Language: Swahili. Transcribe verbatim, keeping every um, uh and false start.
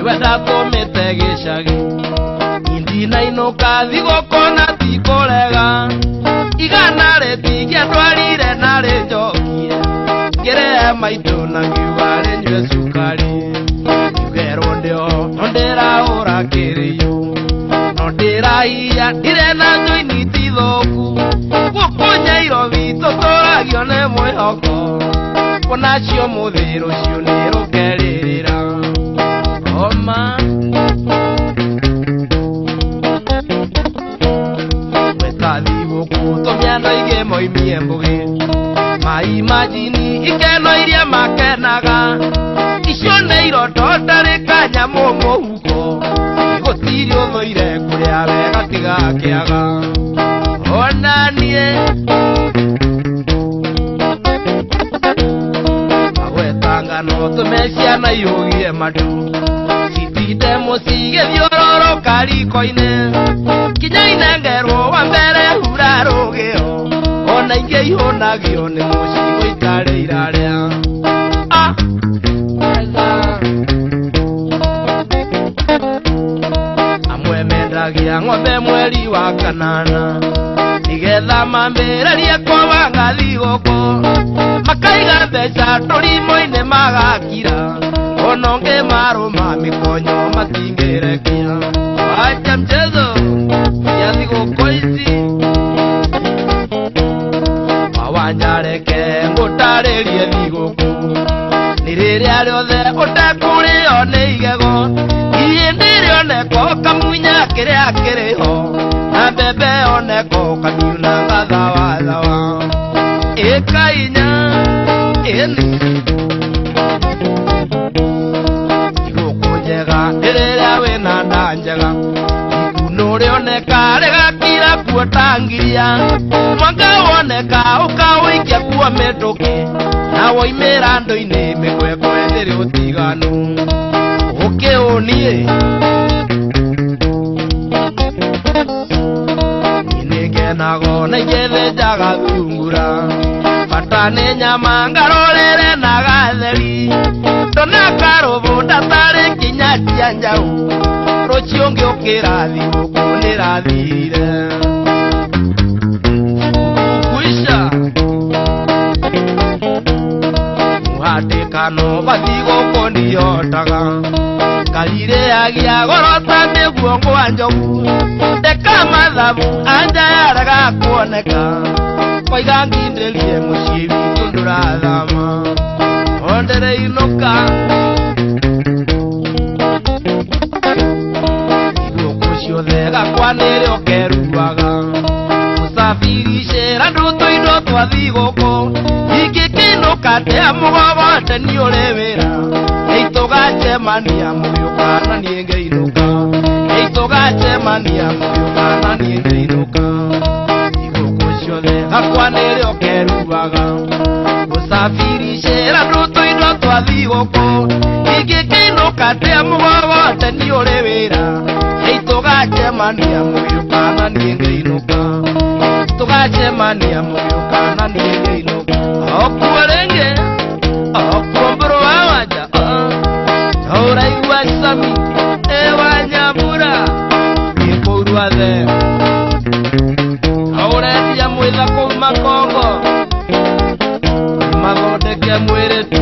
wenda tumite gicagi indina inuka thigokona tikorega igana retigia ndwarire na rinjokie ngire maitu na ngiuga rinyue cukari ngero ndio ndera ora kiriyo ndira iya ndire na njoini tithoku gukunya iro vitu toragio ne mwihoko konacio muthiru cio ni rukeririra oma wethathigu kutumia noige moimie mbugi mai majini ikeno iria makenaga icio nĩ iroto ndarĩ kanyamu mũhuko gũtirĩ ũthũire kũrĩa wega tiga kĩaga ona niĩ agwetangano tũmeciana ihũgie matu citinde mũci gĩthiũrũrũka riko-inĩ kinya inengerwo wa mbere hura rũgĩo ona ingĩ ihũnagio nĩ mũci gũikarĩ irarĩa amwe mendagia ng'ombe mweri wa kanana nigetha mambĩrĩrie kũbanga thigũkũ makaiga mbeca tũrimo-inĩ magakira ona ũngĩ marũma mĩkonyo matingĩrekia wacha mchezo ya thigũkũ ici wawanyareke ngũtarĩrie thigũkũ nĩ rĩrĩa rĩothe ũtekũrĩo nĩ igego ihĩndĩ rĩoneko kamunya kĩrĩa kĩrĩho na mbembe oneko kamiuna gathawa-thawa ĩkainya ĩni thigũkũ njega nĩ rĩrĩa wĩna nda njega ikuno rĩoneka rĩgakira kuo tangiria mwanga woneka ũkawĩikia kuo mĩtũkĩ na woimĩra ndũ-inĩ mĩkwekwe ndĩrĩ ũtiganu ũkĩũniĩ nĩngenago na igĩthĩnjaga thungura bata nĩ nyama ngarorere na gatheri ndona karũbũ ndatarĩ kinya cia njaũ rũciũ ngĩũkĩra thigũkũ nĩrathirire kuisha mũhatĩkano wa thigũkũ ndihotaga ngarĩrĩagia gorota nĩguo ngwa njogu ndeka mathabu anja yarega kuoneka koiga ngindĩrie mũciĩ witũ ndũrathama ondere inũka thigũkũ ciothe gakwa nĩrĩ ũkeruaga mũsafiricĩra ndũtũindo twa thigũkũ ingĩkĩinũka ndĩa mũgogote nĩ ũrĩ wĩra nĩitũgacemania mũgĩũka na niĩ ngĩinũka nĩitũgacemania mũgĩũka na niĩ ngĩinũka thigũkũ ciothe gakwa nĩrĩ ũkeruaga mũsafiricĩra ndũtũindo twa thigũkũ ingĩkĩinũka ndĩa mũgogote nĩ ũrĩ wĩra nĩitũgacemania mũgĩũka na niĩ ngĩinũka tũgacemania mũgĩũka na niĩ ngĩinũka okuo rĩngĩ okuo mbũrũ wa wanja ũraigua cami ewa Nyambura gĩkũrua the ũrendia mwĩtha kũu Makongo mathondeke mwĩrĩ